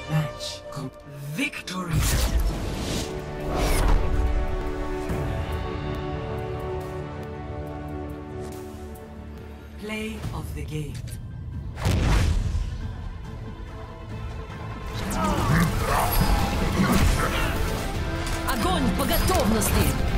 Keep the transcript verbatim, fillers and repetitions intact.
Match. Victory. Play of the game. Огонь по готовности!